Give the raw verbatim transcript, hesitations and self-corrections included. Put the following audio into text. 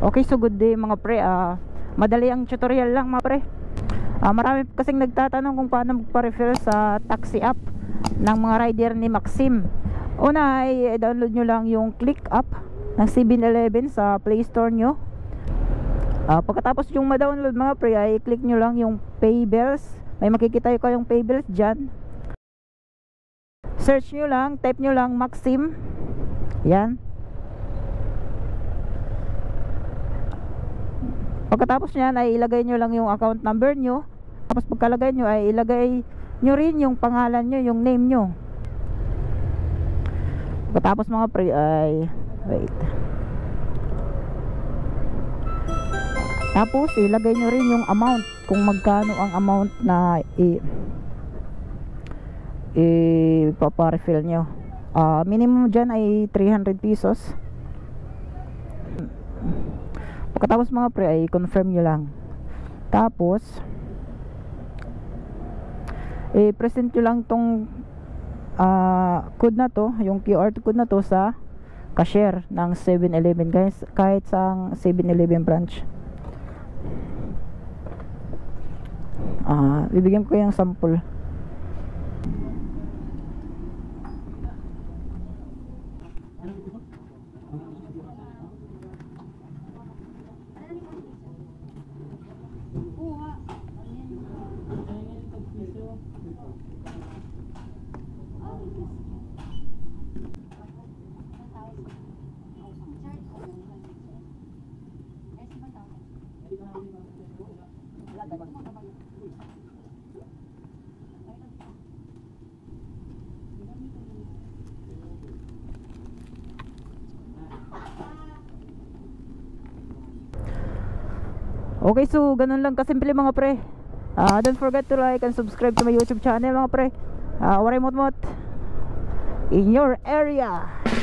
Okay, so good day mga pre. uh, Madali ang tutorial lang mga pre. uh, Marami kasing nagtatanong kung paano magpa-refill sa taxi app ng mga rider ni Maxim. Una ay download nyo lang yung Click app ng seven eleven sa Play Store nyo. uh, Pagkatapos yung ma-download mga pre, ay click nyo lang yung Pay Bills. May makikita yung Pay Bills dyan. Search nyo lang, type nyo lang Maxim. Yan. Pagkatapos nyan ay ilagay nyo lang yung account number nyo. Tapos pagkalagay nyo ay ilagay nyo rin yung pangalan nyo, yung name nyo. Pagkatapos mga pre ay wait. Tapos ilagay nyo rin yung amount, kung magkano ang amount na i ipaparefill nyo. uh, Minimum dyan ay three hundred pesos. Pagkatapos mga pre ay confirm nyo lang. Tapos i-present nyo lang tong uh, code na to, yung Q R code na to sa cashier ng seven eleven guys, kahit sa seven eleven branch. uh, Bibigyan ko yung sample. Okay, so ganun lang kasimple mga pre. uh, Don't forget to like and subscribe to my YouTube channel mga pre. uh, Waray mot mot in your area.